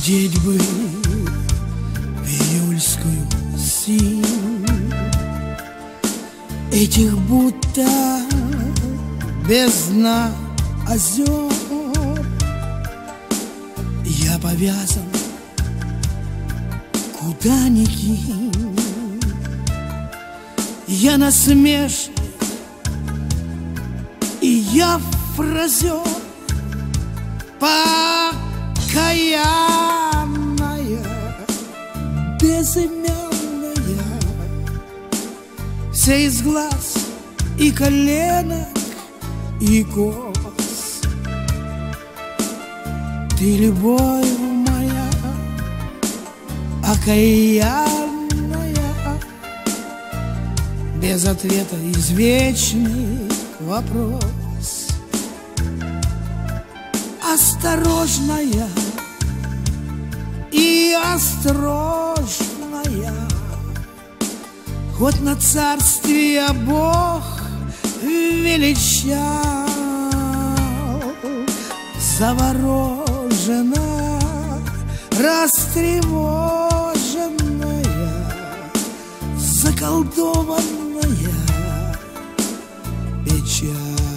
Глядеть бы в июльскую синь этих будто бездна озер. Я повязан, куда ни кинь, я насмешник, и я фразер, покаянная, безымянная, вся из глаз и коленок и кос. Ты любовь моя, окаянная, без ответа извечный вопрос. Осторожная и осторожная, хоть на царствие Бог величал, заворожена, растревоженная, заколдованная печаль.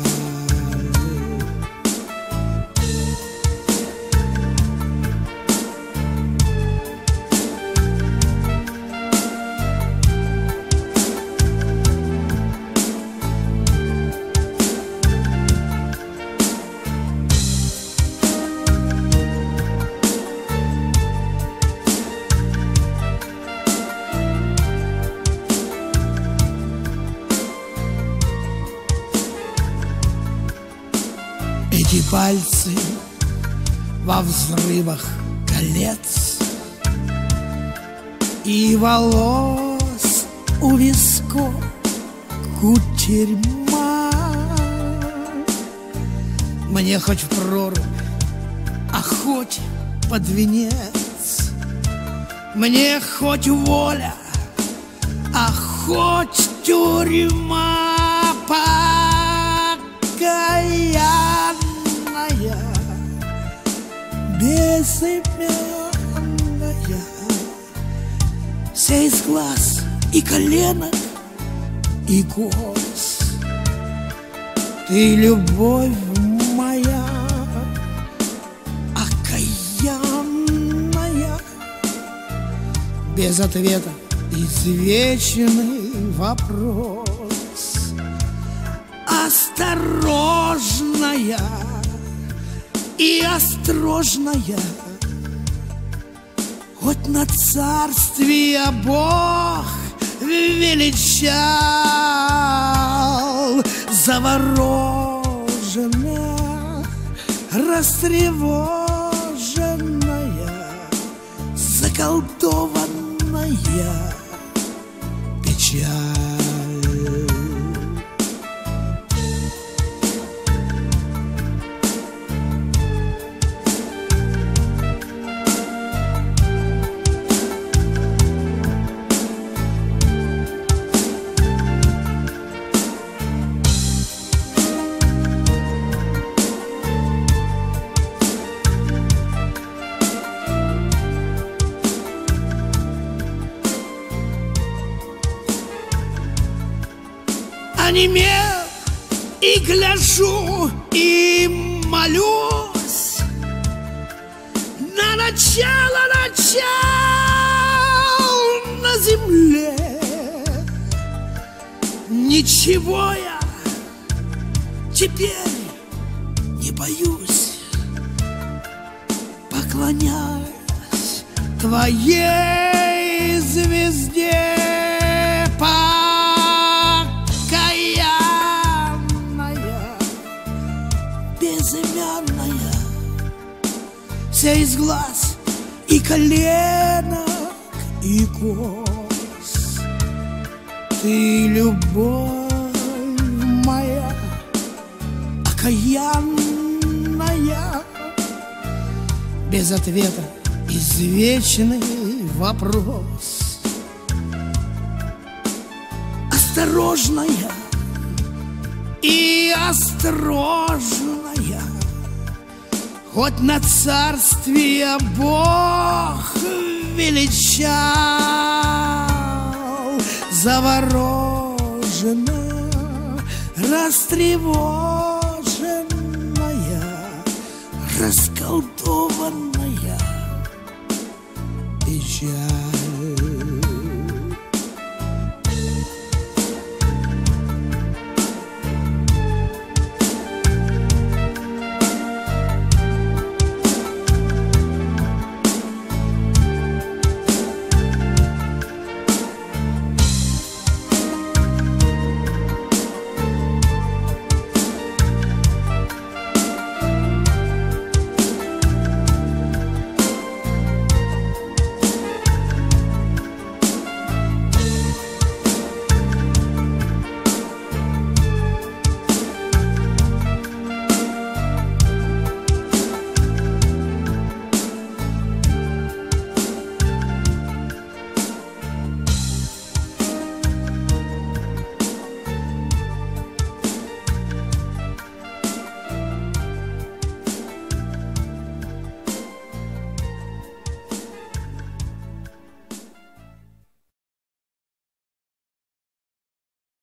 Эти пальцы во взрывах колец и волос у висков кутерьма. Мне хоть в прорубь, а хоть под венец, мне хоть воля, а хоть тюрьма. Покаянная, безымянная, вся из глаз и коленок и кос. Ты любовь моя, окаянная, без ответа извечный вопрос. Осторожная и осторожная, хоть на царствие Бог величал, заворожена, растревоженная, заколдованная печаль. Онемел и гляжу, и молюсь на начало на земле. Ничего я теперь не боюсь, поклоняюсь твоей звезде. Безымянная, вся из глаз и коленок и кос. Ты любовь моя, окаянная, без ответа извечный вопрос. Осторожная и осторожная, хоть на царствие Бог величал, заворожена, растревоженная, расколдованная печаль.